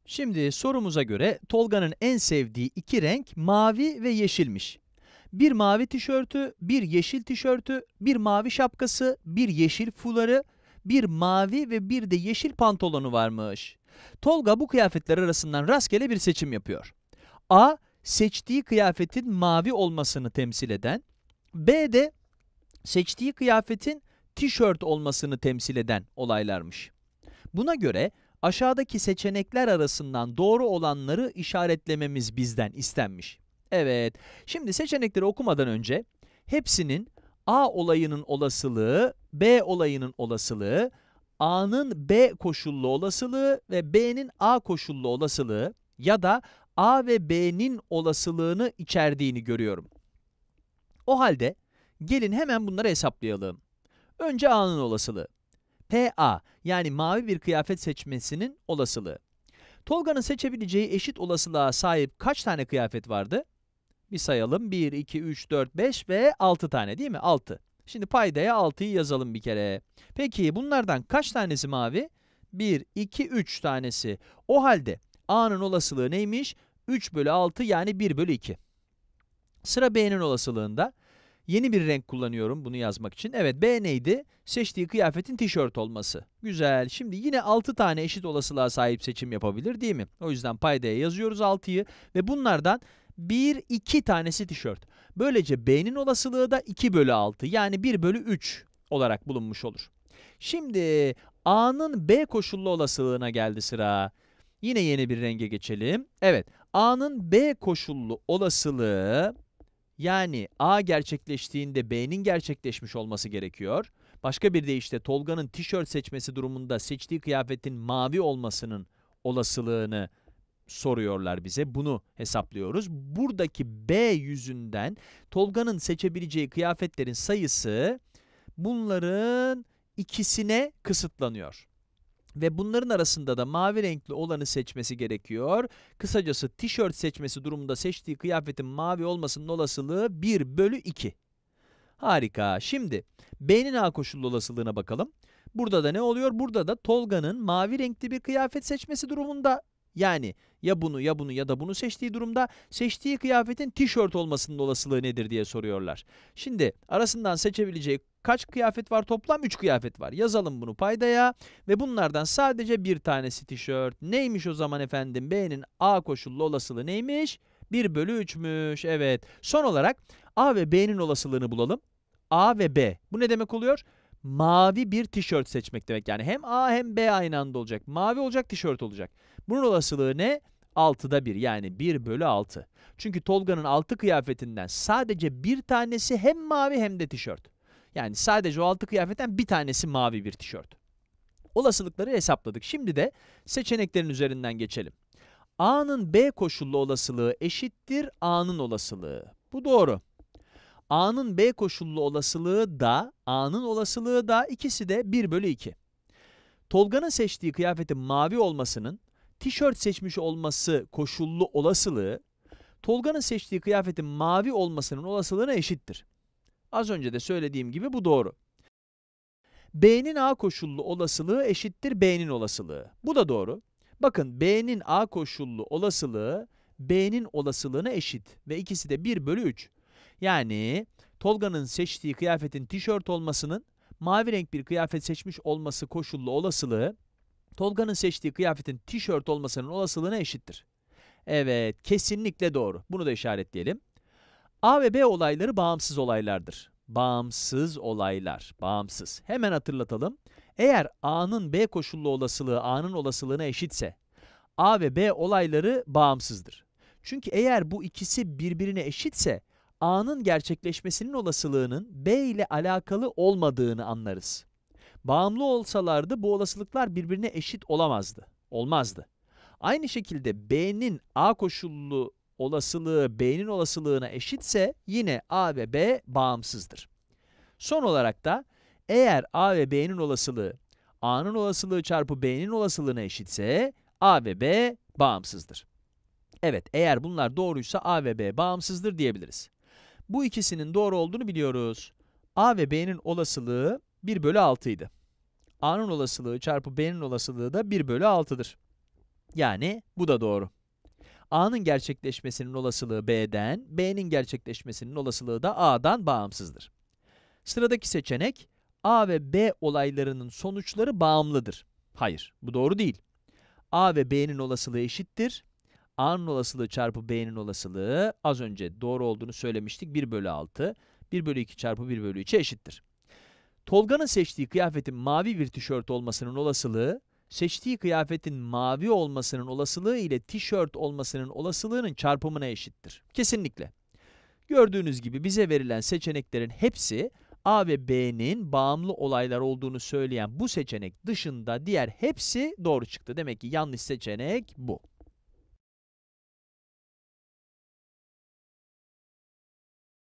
Şimdi sorumuza göre Tolga'nın en sevdiği iki renk mavi ve yeşilmiş. Bir mavi tişörtü, bir yeşil tişörtü, bir mavi şapkası, bir yeşil fuları, bir mavi ve bir de yeşil pantolonu varmış. Tolga bu kıyafetler arasından rastgele bir seçim yapıyor. A, seçtiği kıyafetin mavi olmasını temsil eden, B de seçtiği kıyafetin tişört olmasını temsil eden olaylarmış. Buna göre aşağıdaki seçenekler arasından doğru olanları işaretlememiz bizden istenmiş. Evet, şimdi seçenekleri okumadan önce hepsinin A olayının olasılığı, B olayının olasılığı, A'nın B koşullu olasılığı ve B'nin A koşullu olasılığı ya da A ve B'nin olasılığını içerdiğini görüyorum. O halde gelin hemen bunları hesaplayalım. Önce A'nın olasılığı. PA, yani mavi bir kıyafet seçmesinin olasılığı. Tolga'nın seçebileceği eşit olasılığa sahip kaç tane kıyafet vardı? Bir sayalım. 1, 2, 3, 4, 5 ve 6 tane değil mi? 6. Şimdi paydaya 6'yı yazalım bir kere. Peki bunlardan kaç tanesi mavi? 1, 2, 3 tanesi. O halde A'nın olasılığı neymiş? 3 bölü 6 yani 1 bölü 2. Sıra B'nin olasılığında. Yeni bir renk kullanıyorum bunu yazmak için. Evet, B neydi? Seçtiği kıyafetin tişört olması. Güzel. Şimdi yine 6 tane eşit olasılığa sahip seçim yapabilir değil mi? O yüzden paydaya yazıyoruz 6'yı ve bunlardan 1, 2 tanesi tişört. Böylece B'nin olasılığı da 2 bölü 6 yani 1 bölü 3 olarak bulunmuş olur. Şimdi A'nın B koşullu olasılığına geldi sıra. Yine yeni bir renge geçelim. Evet, A'nın B koşullu olasılığı, yani A gerçekleştiğinde B'nin gerçekleşmiş olması gerekiyor. Başka bir deyişle Tolga'nın tişört seçmesi durumunda seçtiği kıyafetin mavi olmasının olasılığını soruyorlar bize. Bunu hesaplıyoruz. Buradaki B yüzünden Tolga'nın seçebileceği kıyafetlerin sayısı bunların ikisine kısıtlanıyor. Ve bunların arasında da mavi renkli olanı seçmesi gerekiyor. Kısacası tişört seçmesi durumunda seçtiği kıyafetin mavi olmasının olasılığı 1 bölü 2. Harika. Şimdi B'nin A koşullu olasılığına bakalım. Burada da ne oluyor? Burada da Tolga'nın mavi renkli bir kıyafet seçmesi durumunda, yani ya bunu ya bunu ya da bunu seçtiği durumda seçtiği kıyafetin tişört olmasının olasılığı nedir diye soruyorlar. Şimdi arasından seçebileceği kaç kıyafet var? Toplam 3 kıyafet var. Yazalım bunu paydaya ve bunlardan sadece bir tanesi tişört. Neymiş o zaman efendim? B'nin A koşullu olasılığı neymiş? 1 bölü 3'müş. Evet. Son olarak A ve B'nin olasılığını bulalım. A ve B. Bu ne demek oluyor? Mavi bir tişört seçmek demek. Yani hem A hem B aynı anda olacak. Mavi olacak, tişört olacak. Bunun olasılığı ne? 6'da 1 yani 1 bölü 6. Çünkü Tolga'nın 6 kıyafetinden sadece bir tanesi hem mavi hem de tişört. Yani sadece o 6 kıyafetten bir tanesi mavi bir tişört. Olasılıkları hesapladık. Şimdi de seçeneklerin üzerinden geçelim. A'nın B koşullu olasılığı eşittir A'nın olasılığı. Bu doğru. A'nın B koşullu olasılığı da, A'nın olasılığı da ikisi de 1 bölü 2. Tolga'nın seçtiği kıyafetin mavi olmasının tişört seçmiş olması koşullu olasılığı, Tolga'nın seçtiği kıyafetin mavi olmasının olasılığına eşittir. Az önce de söylediğim gibi bu doğru. B'nin A koşullu olasılığı eşittir B'nin olasılığı. Bu da doğru. Bakın B'nin A koşullu olasılığı B'nin olasılığına eşit ve ikisi de 1 bölü 3. Yani Tolga'nın seçtiği kıyafetin tişört olmasının mavi renk bir kıyafet seçmiş olması koşullu olasılığı Tolga'nın seçtiği kıyafetin tişört olmasının olasılığına eşittir. Evet, kesinlikle doğru. Bunu da işaretleyelim. A ve B olayları bağımsız olaylardır. Bağımsız olaylar, bağımsız. Hemen hatırlatalım. Eğer A'nın B koşullu olasılığı A'nın olasılığına eşitse, A ve B olayları bağımsızdır. Çünkü eğer bu ikisi birbirine eşitse, A'nın gerçekleşmesinin olasılığının B ile alakalı olmadığını anlarız. Bağımlı olsalardı bu olasılıklar birbirine eşit olamazdı, olmazdı. Aynı şekilde B'nin A koşullu olasılığı B'nin olasılığına eşitse yine A ve B bağımsızdır. Son olarak da eğer A ve B'nin olasılığı A'nın olasılığı çarpı B'nin olasılığına eşitse A ve B bağımsızdır. Evet, eğer bunlar doğruysa A ve B bağımsızdır diyebiliriz. Bu ikisinin doğru olduğunu biliyoruz. A ve B'nin olasılığı 1 bölü 6 idi. A'nın olasılığı çarpı B'nin olasılığı da 1 bölü 6'dır. Yani bu da doğru. A'nın gerçekleşmesinin olasılığı B'den, B'nin gerçekleşmesinin olasılığı da A'dan bağımsızdır. Sıradaki seçenek, A ve B olaylarının sonuçları bağımlıdır. Hayır, bu doğru değil. A ve B'nin olasılığı eşittir. A'nın olasılığı çarpı B'nin olasılığı, az önce doğru olduğunu söylemiştik, 1 bölü 6, 1 bölü 2 çarpı 1 bölü 3'e eşittir. Tolga'nın seçtiği kıyafetin mavi bir tişört olmasının olasılığı, seçtiği kıyafetin mavi olmasının olasılığı ile tişört olmasının olasılığının çarpımına eşittir. Kesinlikle. Gördüğünüz gibi bize verilen seçeneklerin hepsi, A ve B'nin bağımlı olaylar olduğunu söyleyen bu seçenek dışında diğer hepsi doğru çıktı. Demek ki yanlış seçenek bu.